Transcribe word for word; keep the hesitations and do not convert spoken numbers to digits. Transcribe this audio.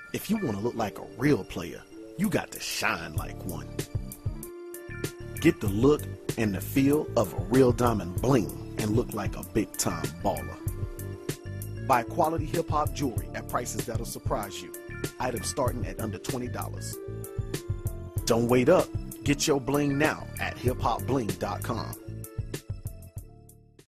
If you want to look like a real player, you got to shine like one. Get the look and the feel of a real diamond bling and look like a big-time baller. Buy quality hip-hop jewelry at prices that'll surprise you. Items starting at under twenty dollars. Don't wait up. Get your bling now at hip hop bling dot com.